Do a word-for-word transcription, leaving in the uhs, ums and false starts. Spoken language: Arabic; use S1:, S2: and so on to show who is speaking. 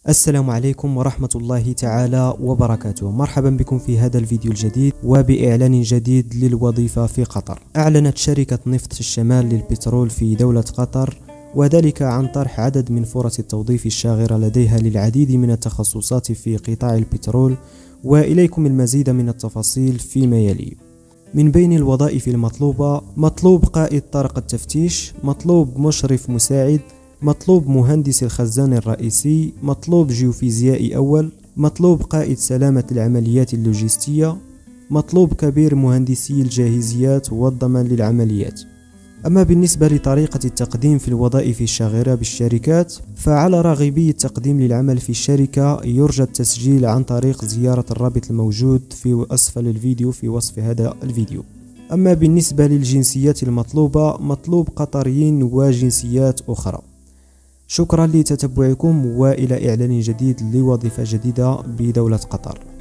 S1: السلام عليكم ورحمة الله تعالى وبركاته. مرحبا بكم في هذا الفيديو الجديد وبإعلان جديد للوظيفة في قطر. أعلنت شركة نفط الشمال للبترول في دولة قطر، وذلك عن طرح عدد من فرص التوظيف الشاغرة لديها للعديد من التخصصات في قطاع البترول، وإليكم المزيد من التفاصيل فيما يلي. من بين الوظائف المطلوبة: مطلوب قائد طرق التفتيش، مطلوب مشرف مساعد، مطلوب مهندس الخزان الرئيسي، مطلوب جيوفيزيائي أول، مطلوب قائد سلامة العمليات اللوجستية، مطلوب كبير مهندسي الجاهزيات والضمان للعمليات. أما بالنسبة لطريقة التقديم في الوظائف الشاغرة بالشركات، فعلى راغبي التقديم للعمل في الشركة يرجى التسجيل عن طريق زيارة الرابط الموجود في أسفل الفيديو في وصف هذا الفيديو. أما بالنسبة للجنسيات المطلوبة، مطلوب قطريين وجنسيات أخرى. شكرا لتتبعكم، وإلى إعلان جديد لوظيفة جديدة بدولة قطر.